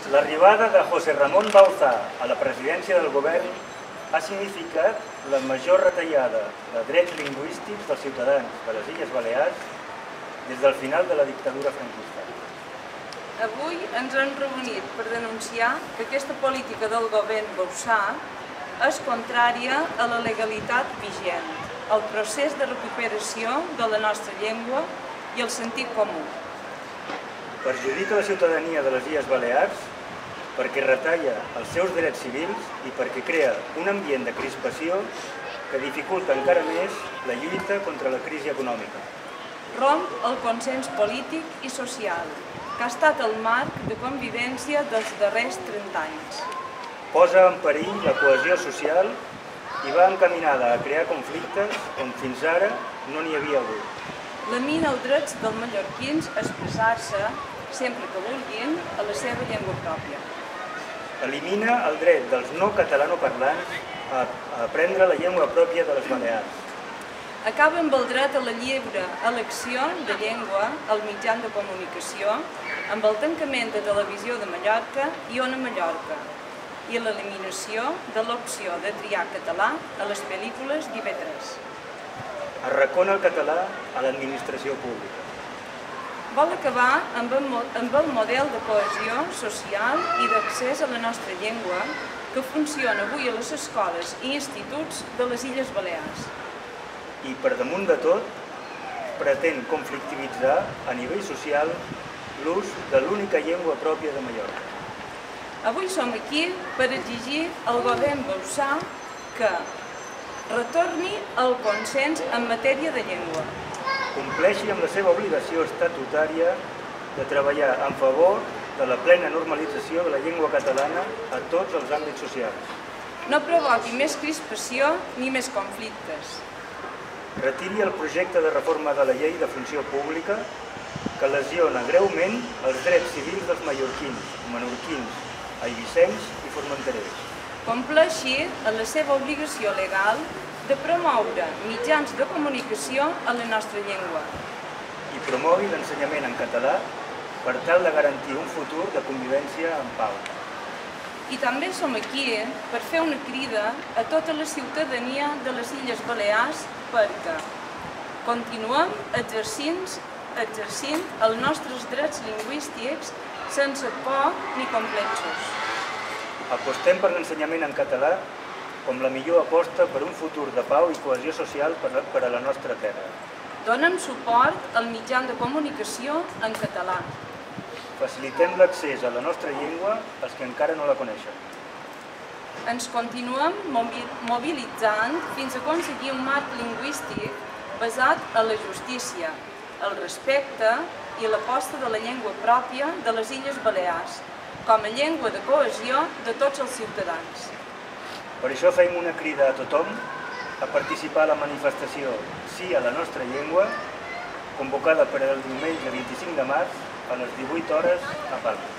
L'arribada de José Ramón Bauzá a la presidència del govern ha significat la major retallada de drets lingüístics dels ciutadans de les Illes Balears des del final de la dictadura franquista. Avui ens hem reunit per denunciar que aquesta política del govern Bauzá és contrària a la legalitat vigent, al procés de recuperació de la nostra llengua i el sentit comú. Perjudica la ciutadania de les Illes Balears perquè retalla els seus drets civils i perquè crea un ambient de crispació que dificulta encara més la lluita contra la crisi econòmica. Romp el consens polític i social, que ha estat el marc de convivència dels darrers 30 anys. Posa en perill la cohesió social i va encaminada a crear conflictes on fins ara no n'hi havia hagut. Lamina els drets dels mallorquins a expressar-se, sempre que vulguin, a la seva llengua pròpia. Elimina el dret dels no catalanoparlants a aprendre la llengua pròpia de les Balears. Acaba amb el dret a la lliure elecció de llengua al mitjà de comunicació, amb el tancament de Televisió de Mallorca i Ona Mallorca, i l'eliminació de l'opció de triar català a les pel·lícules d'IV3. Arracona el català a l'administració pública. Vol acabar amb el model de cohesió social i d'accés a la nostra llengua que funciona avui a les escoles i instituts de les Illes Balears. I, per damunt de tot, pretén conflictivitzar a nivell social l'ús de l'única llengua pròpia de Mallorca. Avui som aquí per exigir al govern Bauzá que retorni el consens en matèria de llengua. Compleixi amb la seva obligació estatutària de treballar en favor de la plena normalització de la llengua catalana a tots els àmbits socials. No provoqui més crispació ni més conflictes. Retiri el projecte de reforma de la llei de funció pública que lesiona greument els drets civils dels mallorquins, menorquins, eivissencs i formenterers. Compleixi amb la seva obligació legal de promoure mitjans de comunicació a la nostra llengua. I promogui l'ensenyament en català per tal de garantir un futur de convivència en pau. I també som aquí per fer una crida a tota la ciutadania de les Illes Balears perquè continuem exercint els nostres drets lingüístics sense por ni complexos. Apostem per l'ensenyament en català com la millor aposta per un futur de pau i cohesió social per a la nostra terra. Donem suport al mitjà de comunicació en català. Facilitem l'accés a la nostra llengua als que encara no la coneixen. Ens continuem mobilitzant fins a aconseguir un marc lingüístic basat en la justícia, el respecte i l'aposta de la llengua pròpia de les Illes Balears, com a llengua de cohesió de tots els ciutadans. Per això fem una crida a tothom a participar a la manifestació Sí a la nostra llengua, convocada per el diumenge 25 de març a les 18 hores a Palma.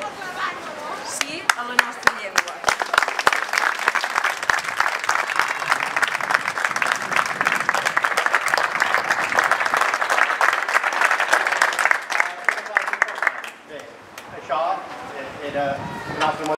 Sí a la nostra llengua. Bé, això era